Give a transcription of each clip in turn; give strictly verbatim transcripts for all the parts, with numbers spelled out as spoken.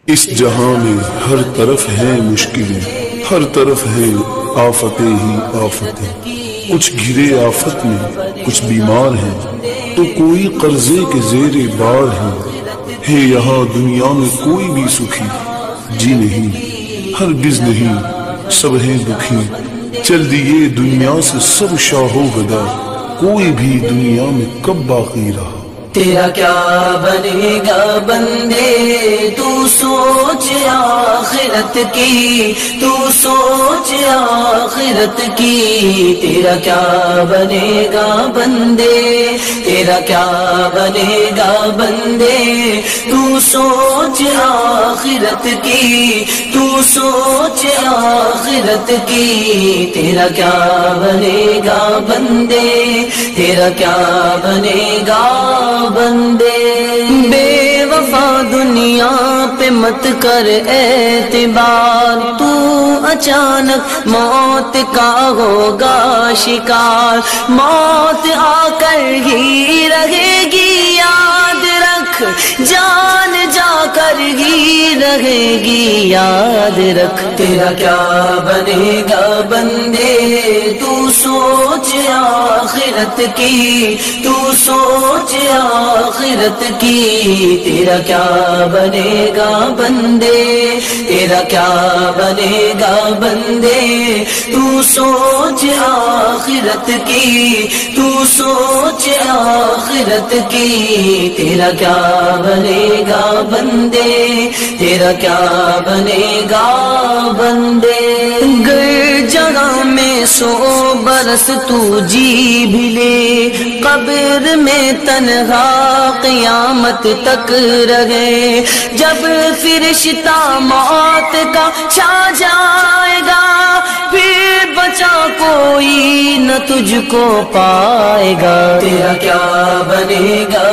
اس جہاں میں ہر طرف ہیں مشکلیں، ہر طرف ہیں آفتیں ہی آفتیں، کچھ گھرے آفت میں کچھ بیمار ہیں تو کوئی قرضے کے زیر بار ہیں، ہے یہاں دنیا میں کوئی بھی سکھی جی نہیں، ہرگز نہیں، سب ہیں دکھی، چل دیے دنیا سے سب شاہ و گدا، کوئی بھی دنیا میں کب باقی رہا۔ تیرا کیا بنے گا بندے تو سوچ آخرت کی، تو سوچ آخرت کی، تیرا کیا بنے گا بندے، تیرا کیا بنے گا بندے تو سوچ آخرت کی، تو سوچ آخرت کی، تیرا کیا بنے گا بندے، تیرا کیا بنے گا بندے۔ بے وفا دنیا پہ مت کر اعتبار، تو اچانک موت کا ہوگا شکار، موت آ کر ہی رہے گی، یاد رکھ جان جا کر ہی رہے گی، یاد رکھ۔ تیرا کیا بنے گا بندے تو سوچ آخرت کی، تو سوچ آخرت کی، تیرا کیا بنے گا بندے، تیرا کیا بنے گا بندے تو سوچ آخرت کی، تو سوچ آخرت کی، تیرا کیا بنے گا بندے، تیرا کیا بنے گا بندے۔ گر جگہ میں سو برس تو جی بھی لے، قبر میں تنہا قیامت تک رہے، جب فرشتہ موت کا چھا جائے گا، پھر بچا کوئی نہ تجھ کو پائے گا۔ تیرا کیا بنے گا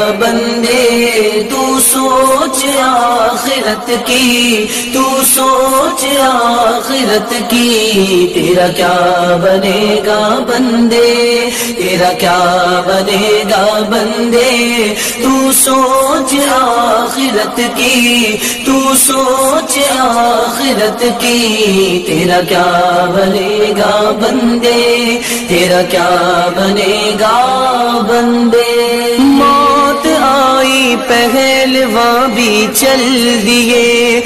بندے تو سوچ آخرت کی، تو سوچ آخرت کی، تیرا کیا بنے گا بندے، تیرا کیا بنے گا بندے تو سوچ آخرت کی، تو سوچ آخرت کی، تیرا کیا بنے گا بندے، تیرا کیا بنے گا بندے۔ موت آئی پہلواں بھی چل دیے،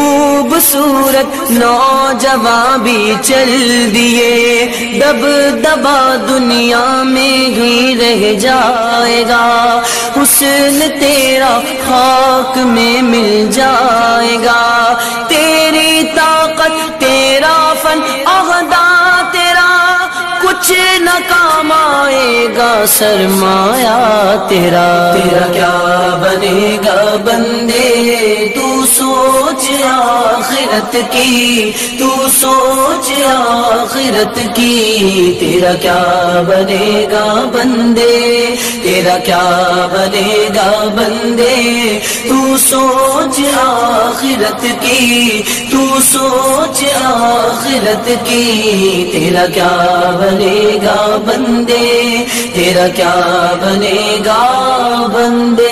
خوبصورت نوجوان بھی چل دیے، دب دبا دنیا میں ہی رہ جائے گا، حسن تیرا خاک میں مل جائے گا، تیری طاقت تیرا فن عہدہ تیرا کچھ نہ کام آئے گا، سرمایہ تیرا۔ تیرا کیا بنے گا بندے تو سوچ آخرت کی، تو سوچ آخرت کی، تیرا کیا بنے گا بندے، تیرا کیا بنے گا بندے تو سوچ آخرت کی، تو سوچ آخرت کی، تیرا کیا بنے گا بندے، تیرا کیا بنے گا بندے۔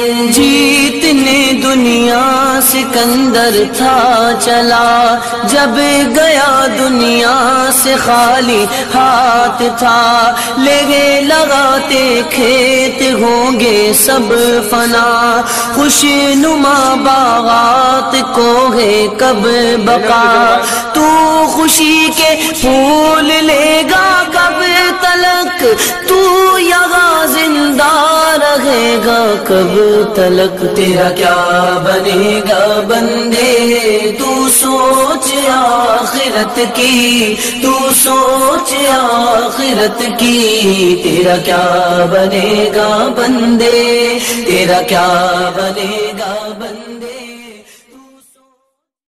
جیتنے دنیا سکندر تھا چلا، جب گیا دنیا سے خالی ہاتھ تھا، لگے لگاتے کھیت ہوں گے سب فنا، خوش نما باغات کو ہے کب بقا، تو خوشی کے پھول لے گا کب تلک، تو یہاں زندہ رہے گا کب تلک۔ تیرا کیا بنے گا بندے تو سوچ آخرت کی، تو سوچ آخرت کی، تیرا کیا بنے گا بندے، تیرا کیا بنے گا بندے۔